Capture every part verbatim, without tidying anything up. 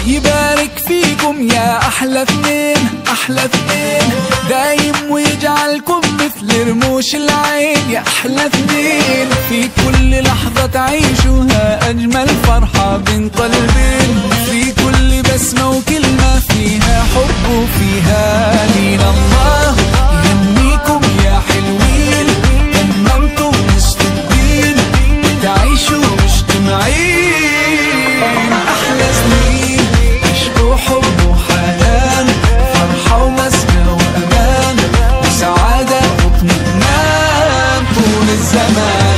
يبارك فيكم يا أحلى اثنين أحلى اثنين، دايم ويجعلكم مثل رموش العين يا أحلى اثنين. في كل لحظة تعيشوها أجمل فرحة بين قلبين، في كل بسمة وكلمة فيها حب وفيها دين. الله يهنيكم يا حلوين، تممتوا نصف الدين، تعيشوا مجتمعين أحلى سنين، عشقوا حب وحنان، فرحة ومسكة وأمان، وسعادة واطمئنان طول الزمان.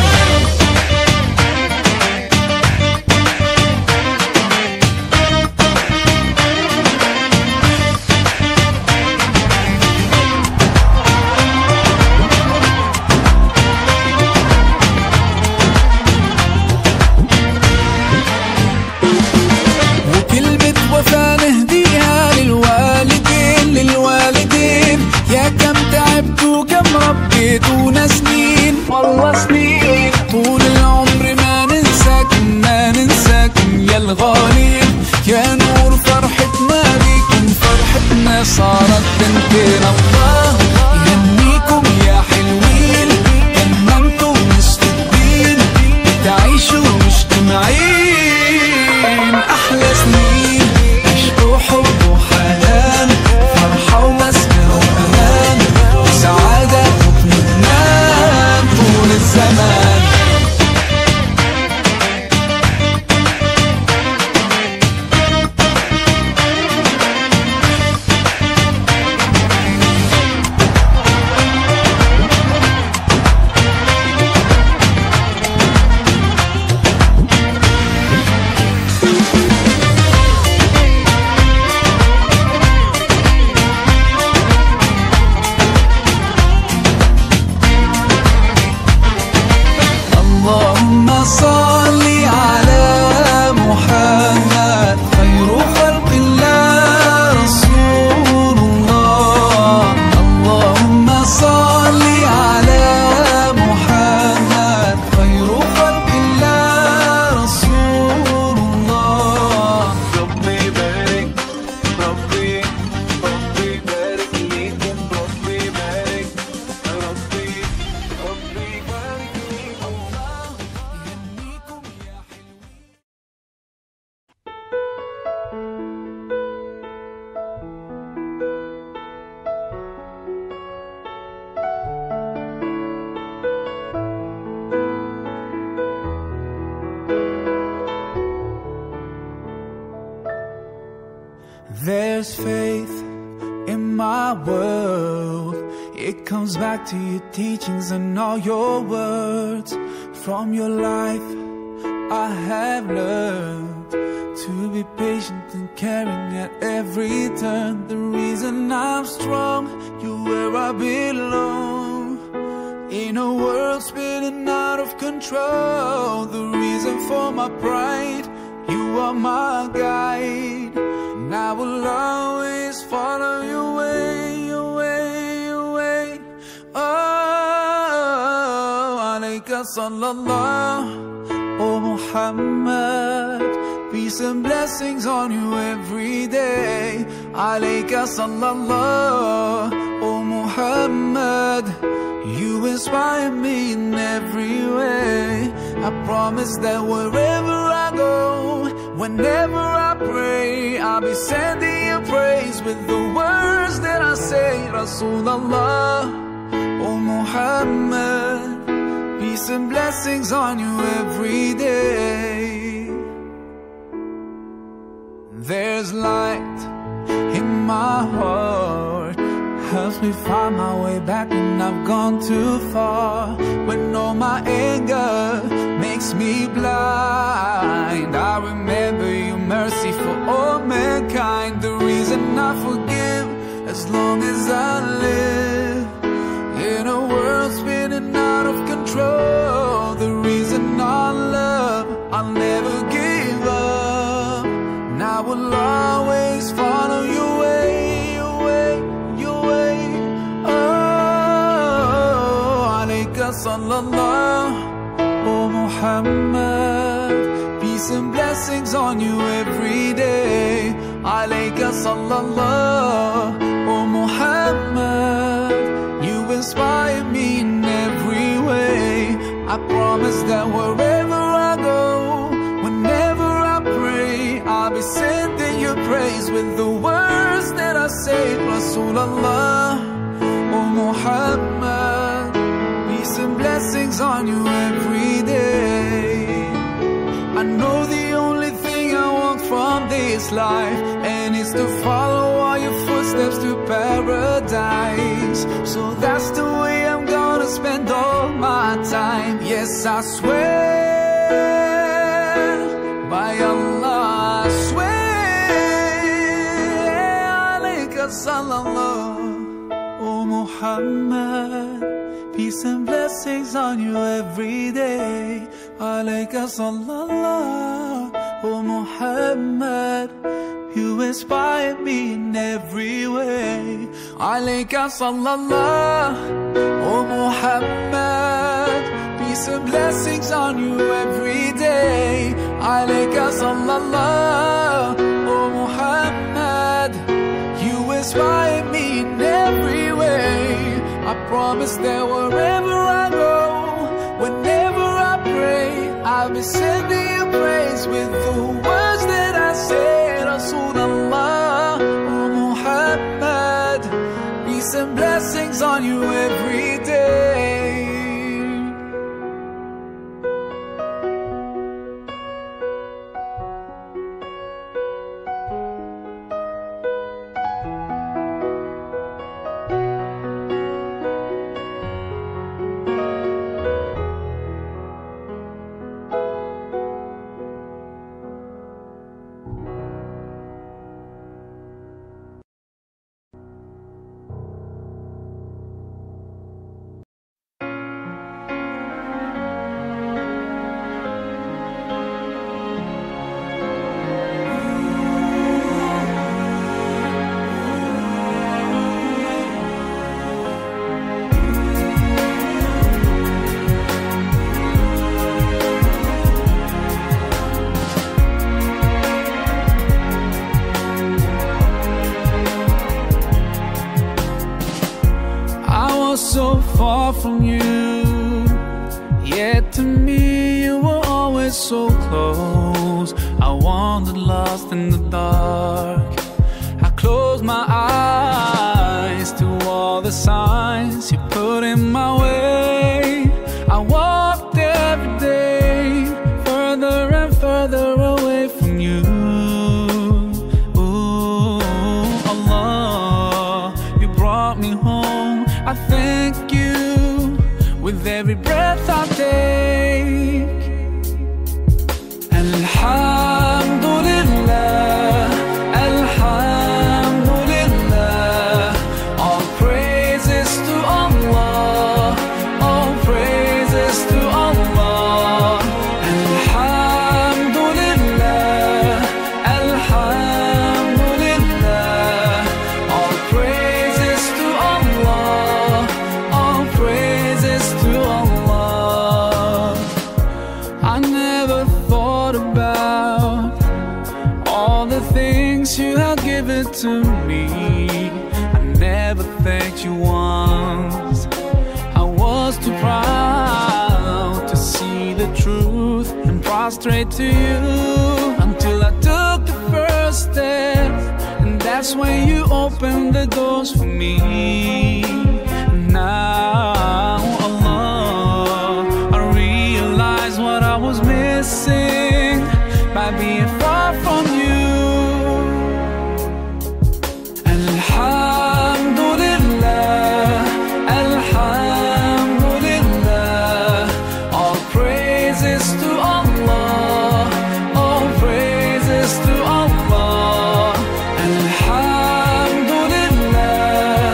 ربيتونا سنين والله سنين، طول العمر ما ننساكم ما ننساكم يا الغالين، يا نور فرحتنا بيكم فرحتنا صارت بنتين. الله يهنيكم يا حلوين، تممتوا نصف الدين، تعيشوا مجتمعين أحلى سنين، عشقوا حب وحنان، فرحة ومسكة وأمان، وسعادة طول الزمان. There's faith in my world. It comes back to your teachings and all your words. From your life I have learned to be patient and caring at every turn. The reason I'm strong, you're where I belong. In a world spinning out of control, the reason for my pride, you are my guide. And I will always follow your way, your way, your way. Oh, alayka sallallahu, oh Muhammad. Peace and blessings on you every day. Alayka sallallahu, oh Muhammad. You inspire me in every way. I promise that wherever I go, whenever I pray, I'll be sending you praise with the words that I say. Rasulallah, oh Muhammad. Peace and blessings on you every day. There's light in my heart, helps me find my way back when I've gone too far. When all my anger makes me blind, I remember your mercy for all mankind. The reason I forgive as long as I live. In a world spinning out of control, the reason I love, I'll never give up. And I will always follow your way, your way, your way. Oh, alayka sallallahu, oh Muhammad. Peace peace and blessings on you every day. Alayka sallallahu, oh Muhammad, you inspire me in every way. I promise that wherever I go, whenever I pray, I'll be sending your praise with the words that I say. Rasulullah, oh Muhammad, peace and blessings on you every day. I know the only thing I want from this life, and it's to follow all your footsteps to paradise. So that's the way I'm gonna spend all my time. Yes, I swear, by Allah I swear. Alayka sallallahu, oh Muhammad, peace and blessings on you every day. Alayka sallallahu, oh Muhammad, you inspire me in every way. Alayka sallallahu, oh Muhammad, peace and blessings on you every day. Alayka sallallahu, oh Muhammad, you inspire me in every way. I promise that wherever I go, whenever I pray, I'll be sending you praise with the words that I say. Rasulullah, oh Muhammad, peace and blessings on you every day. So far from you, yet to me you were always so close. I wandered lost in the dark. I closed my eyes to all the signs you put in my way. I walked every day further and further away from you. Ooh, Allah, you brought me home. I thank you with every breath I take. Alhamdulillah, Alhamdulillah, all praises to Allah, all praises to Allah. Alhamdulillah, Alhamdulillah, all praises to Allah, all praises to Allah. I never thought about all the things you have given to me. I never thanked you once. I was too proud to see the truth and prostrate to you, until I took the first step, and that's when you opened the doors for me. Now, Allah, I realize what I was missing by being far from you. Alhamdulillah, Alhamdulillah, all praises to Allah, all praises to Allah. Alhamdulillah,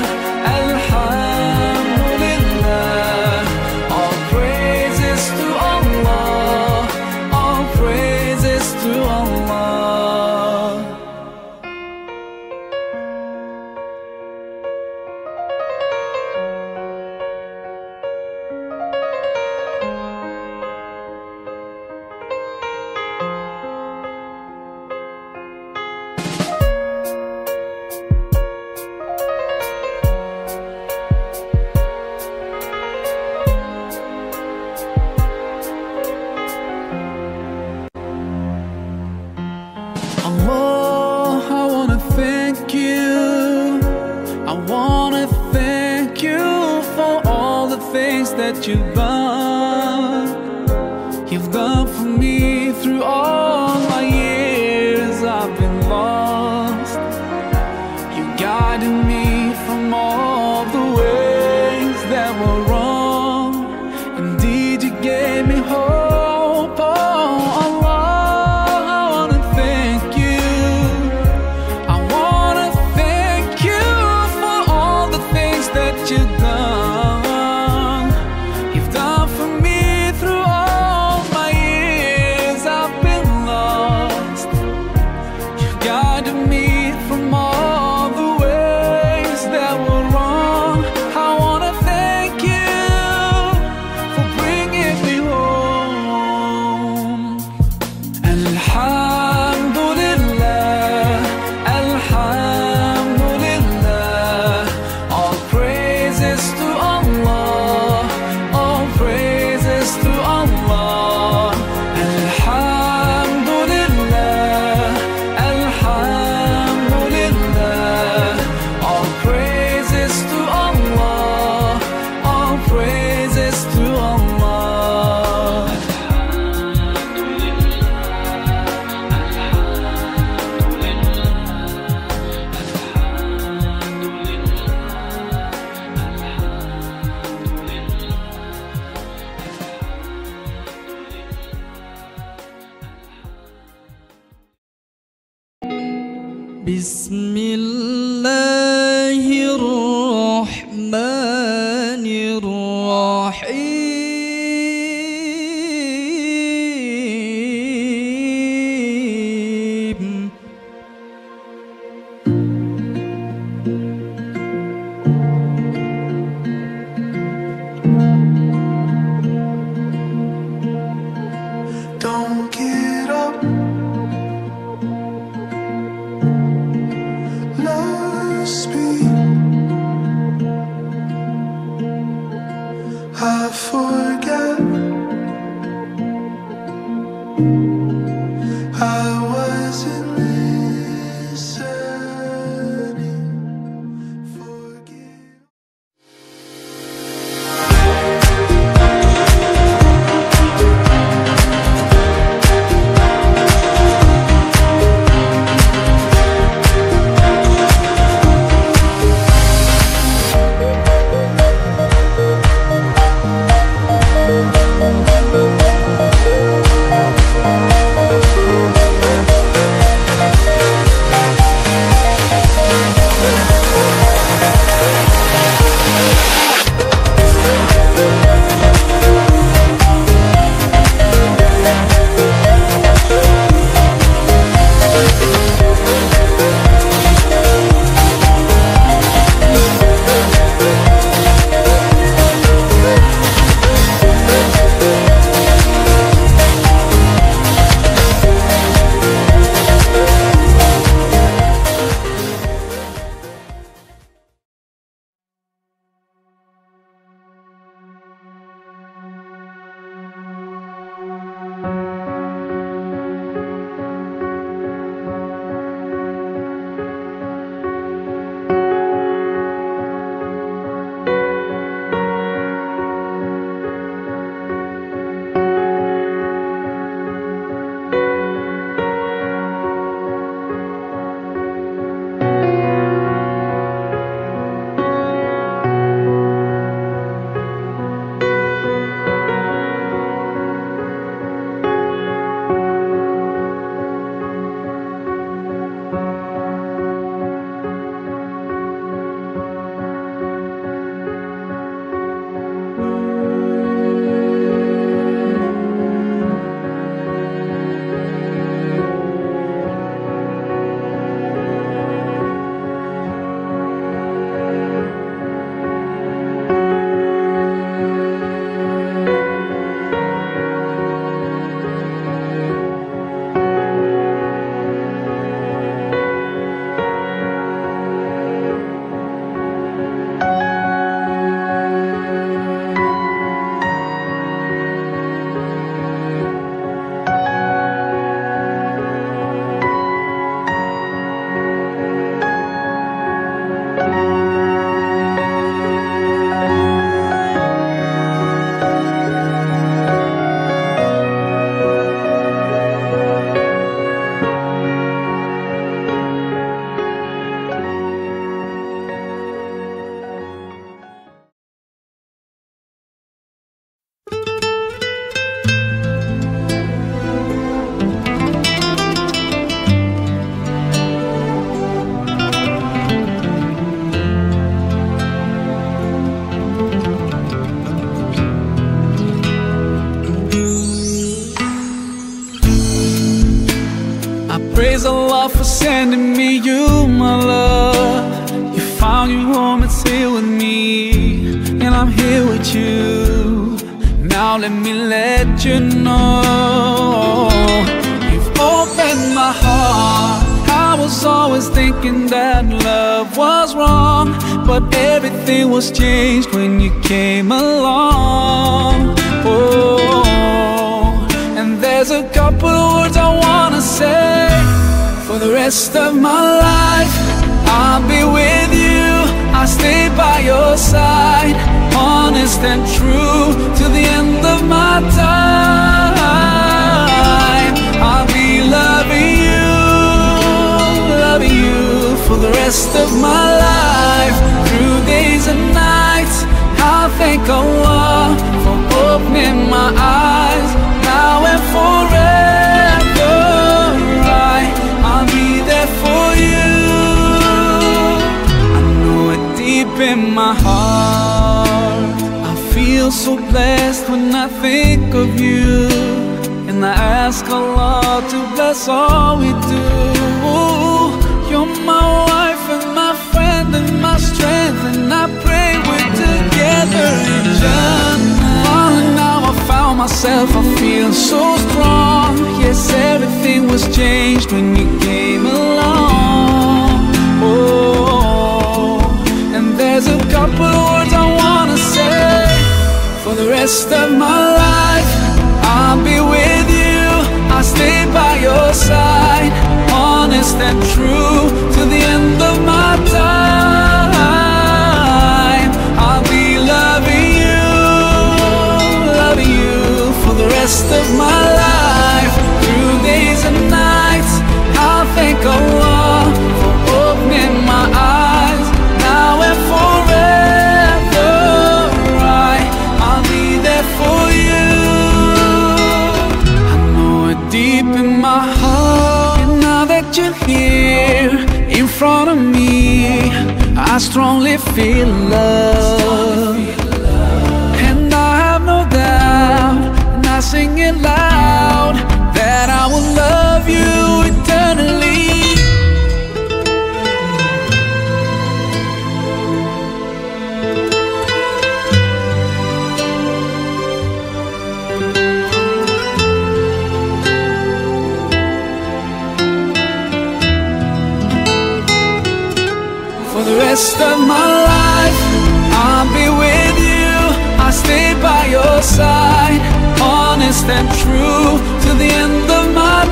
Alhamdulillah, all praises to Allah, all praises to Allah. Allah, I wanna thank you. I wanna thank you for all the things that you've done. You've done for me through all my years I've been lost. You guided me from all the ways that were wrong. Indeed, you gave me hope. Oh Allah, I wanna thank you. I wanna thank you for all the things that you've done. You've done for me through all my years I've been lost. You guided me from all the ways that were wrong. I wanna thank you for bringing me home. Alhamdulillah, Alhamdulillah. All praises to Allah, all praises to Allah. Alhamdulillah, Alhamdulillah. All praises to Allah, all praises to Allah. بسم الله الرحمن الرحيم. Don't get up, lost me. I forget I wasn't listening. Forget. Praise Allah for sending me you, my love. You found your home, it's here with me, and I'm here with you. Now let me let you know, you've opened my heart. I was always thinking that love was wrong, but everything was changed when you came along. Oh, and there's a couple of words I wanna say. For the rest of my life, I'll be with you, I'll stay by your side, honest and true to the end of my time. I'll be loving you, loving you for the rest of my life. Through days and nights, I'll thank Allah for opening my eyes. Now and forever, right, I'll be there for you. I know it deep in my heart. I feel so blessed when I think of you, and I ask Allah to bless all we do. You're my wife and my friend and my strength, and I pray we're together in Jannah. Oh, now I found myself, I feel so strong. Yes, everything was changed when you came along. Oh, and there's a couple of words I wanna say. For the rest of my life, I'll be with you, I'll stay by your side, honest and true to the end of my time. I'll be loving you, loving you for the rest of my life. Through days and nights, I'll thank Allah for opening my eyes. Now and forever, right, I'll be there for you. I know it deep in my heart, and now that you're here in front of me, I strongly feel love, and I have no doubt, and I sing it loud, that I will love you eternally. For the rest of my life, I'll be with you, I'll stay by your side, honest and true to the end of my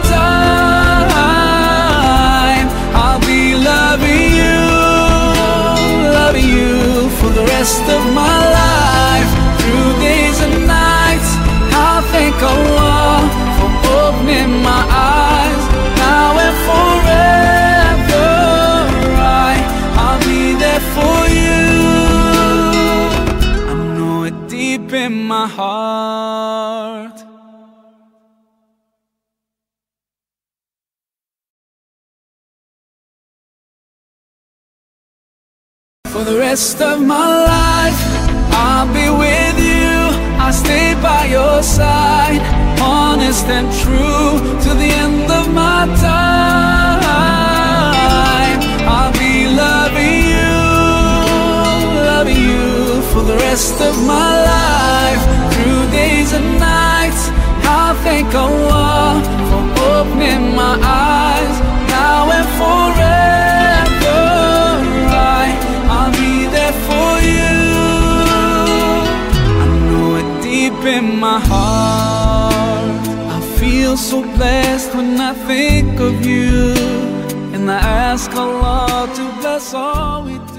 time. I'll be loving you, loving you for the rest of my life. Through days and nights, I'll thank Allah for opening my eyes. Now and forever, right, I'll be there for you. I know it deep in my heart. For the rest of my life, I'll be with you, I'll stay by your side, honest and true to the end of my time. I'll be loving you, loving you for the rest of my life. Through days and nights, I'll thank Allah for opening my eyes. Now and forever, right, I'll be there for you. I know it deep in my heart. I feel so blessed when I think of you, and I ask Allah to bless all we do.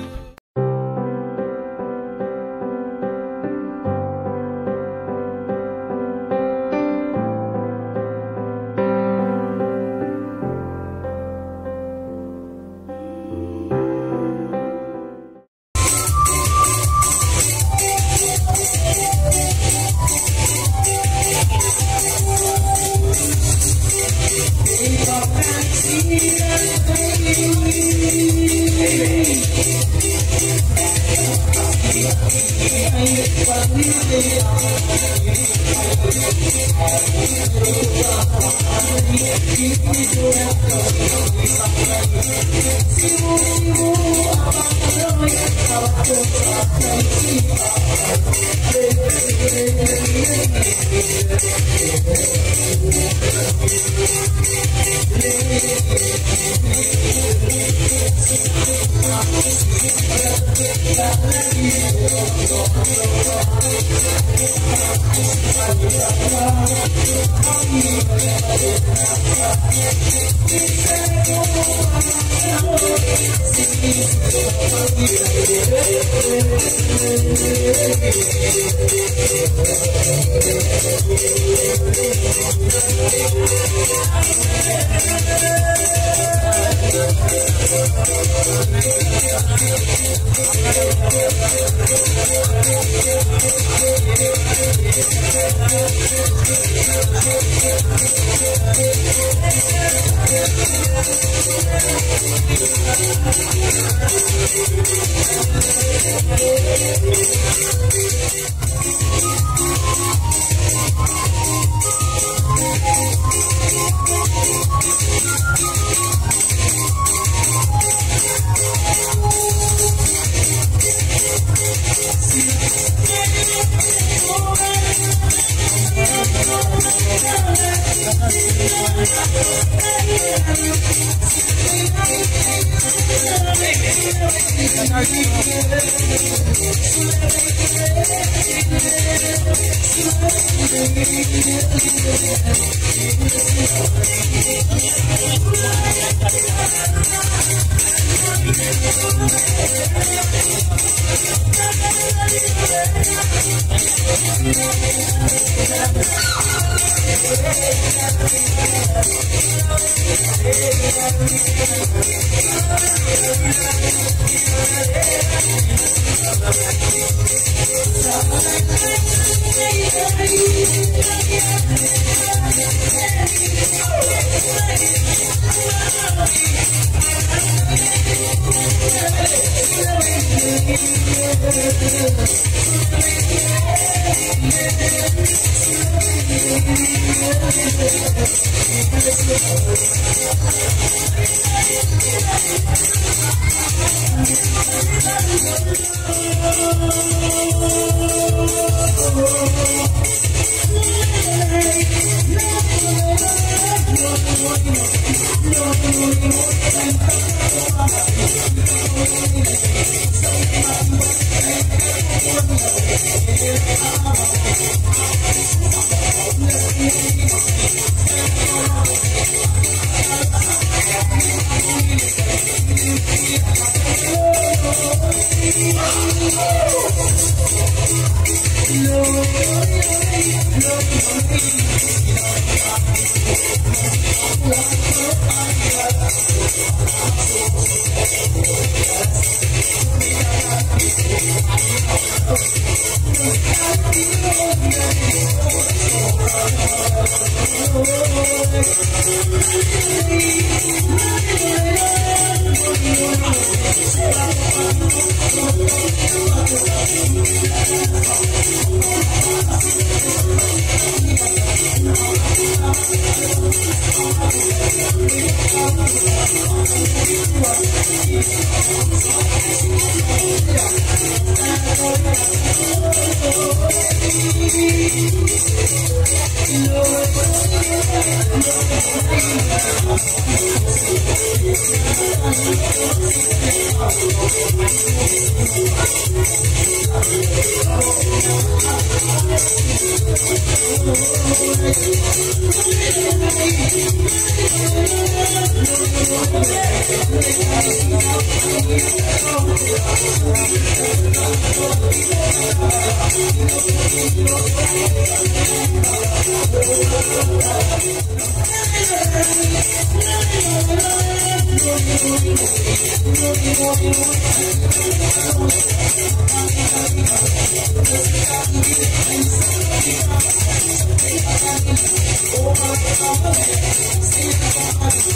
Oh,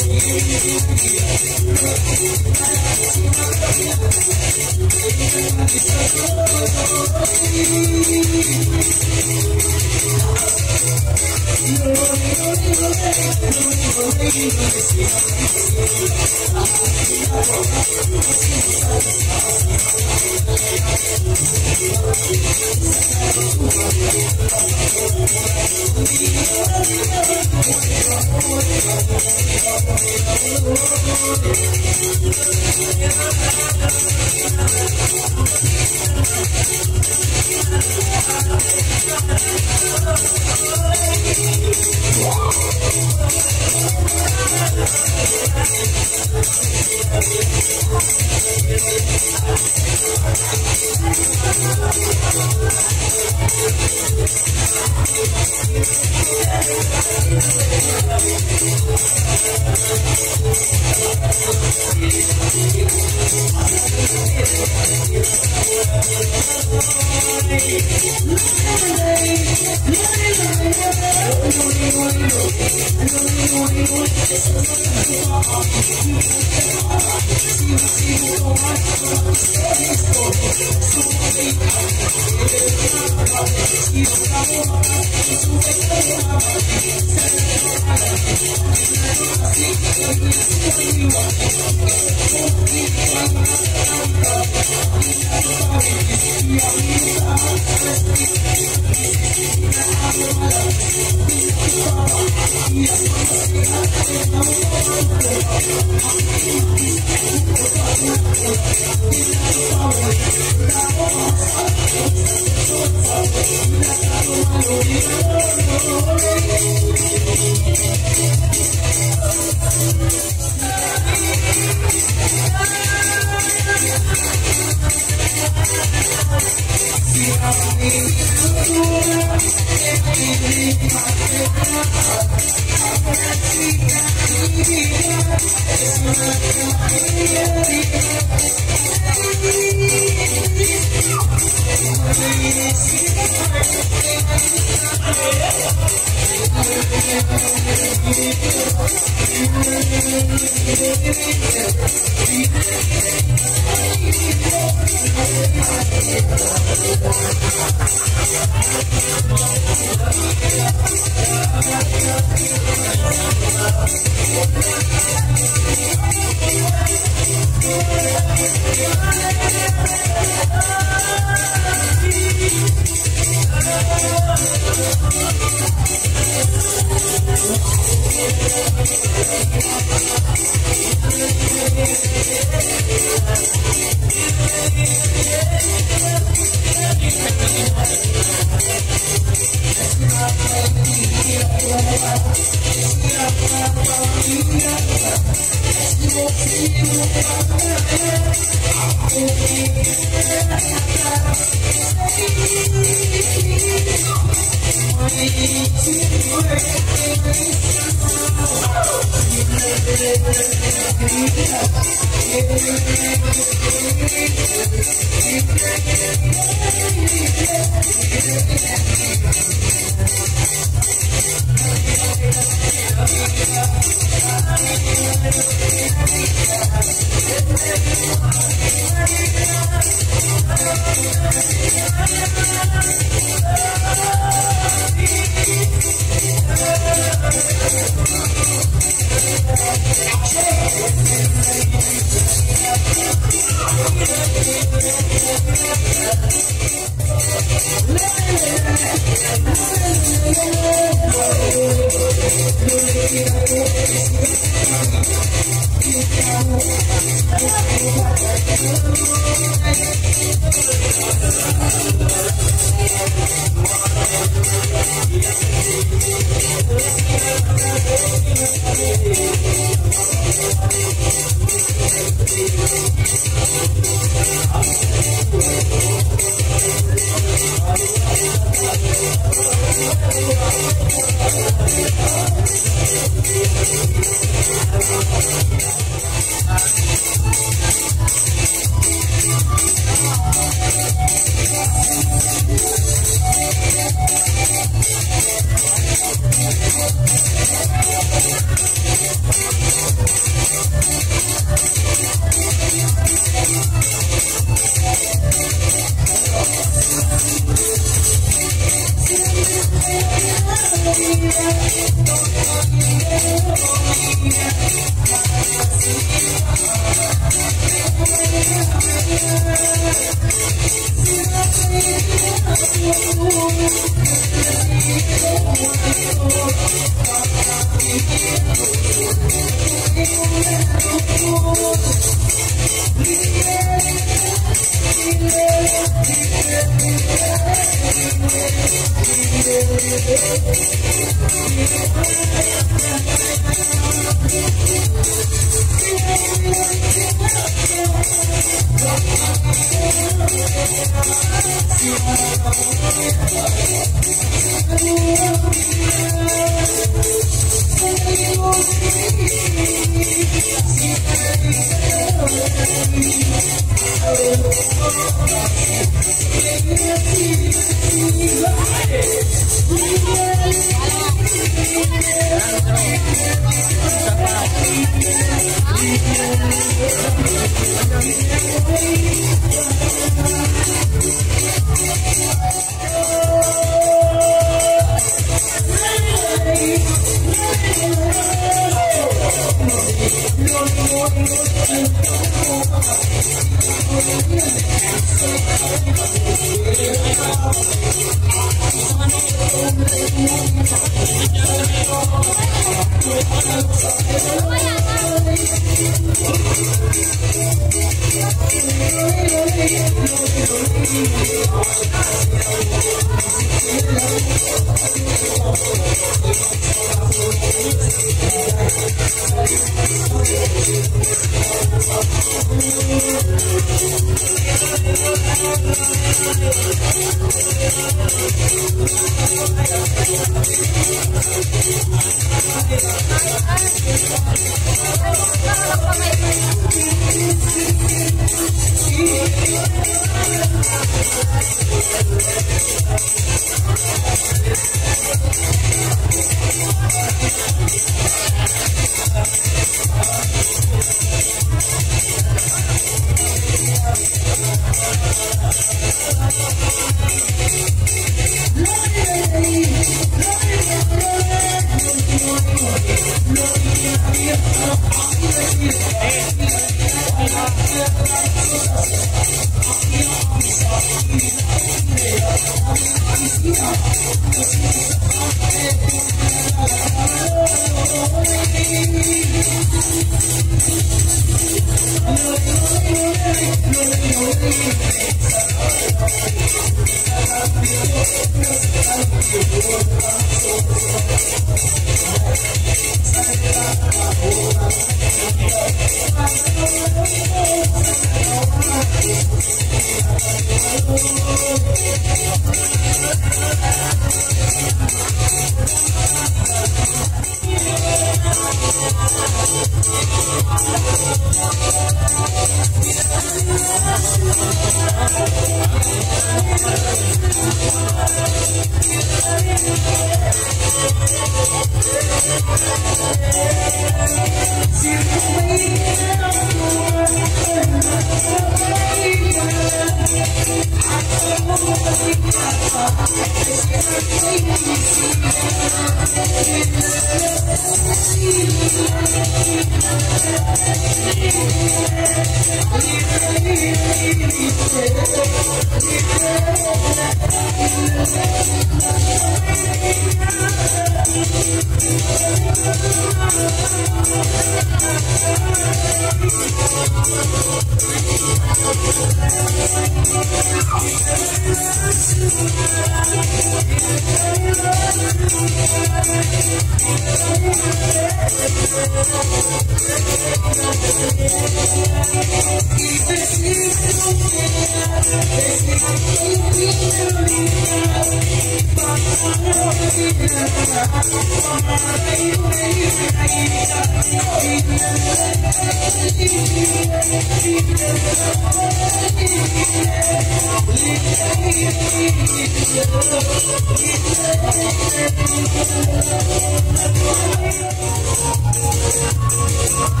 Thank you.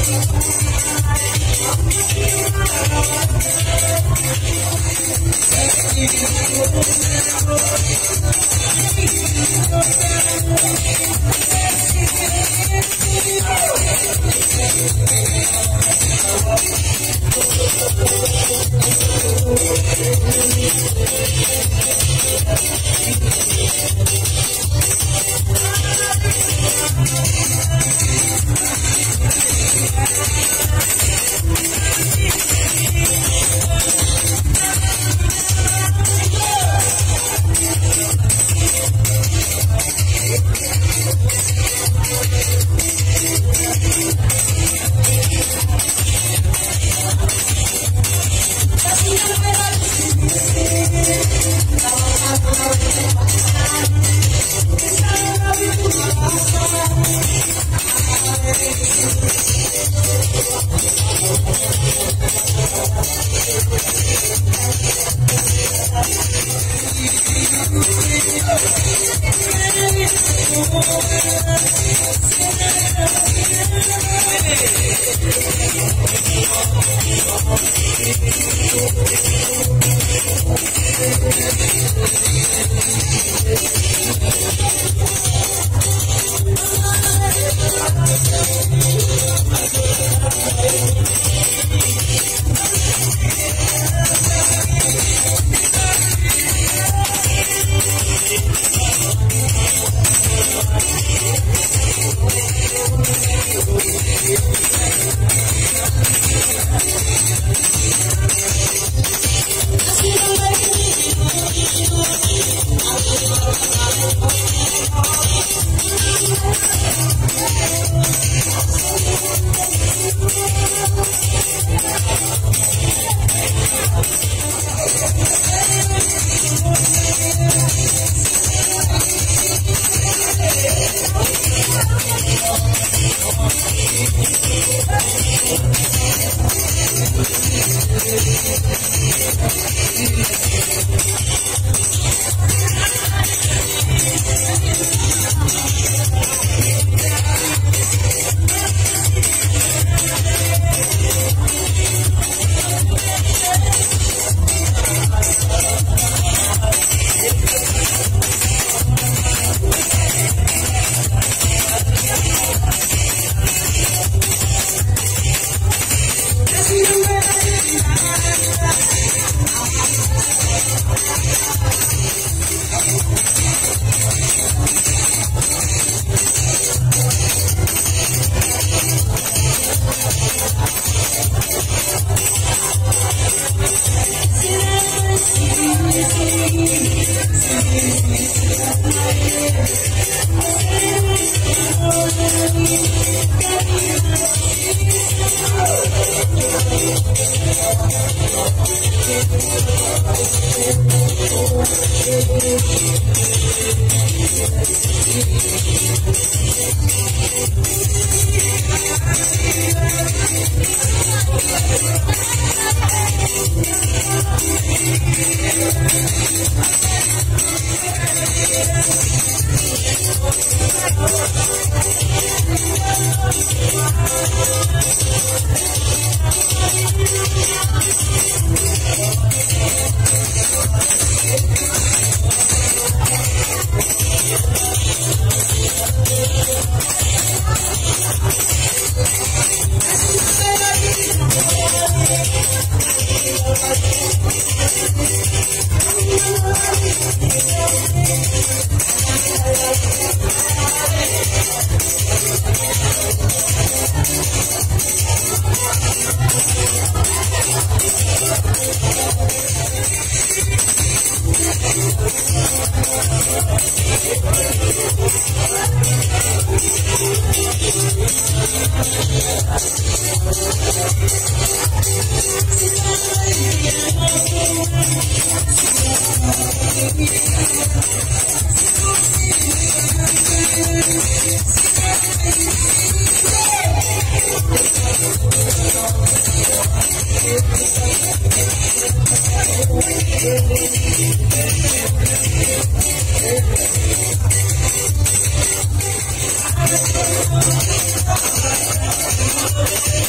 Thank you.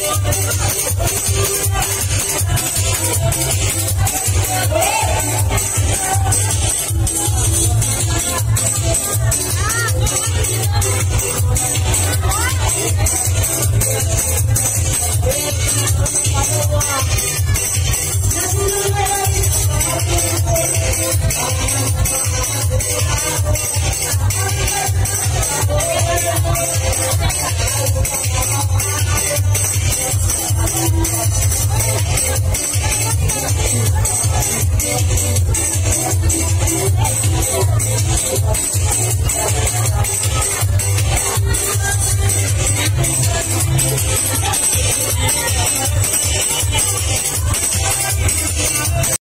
Thank you.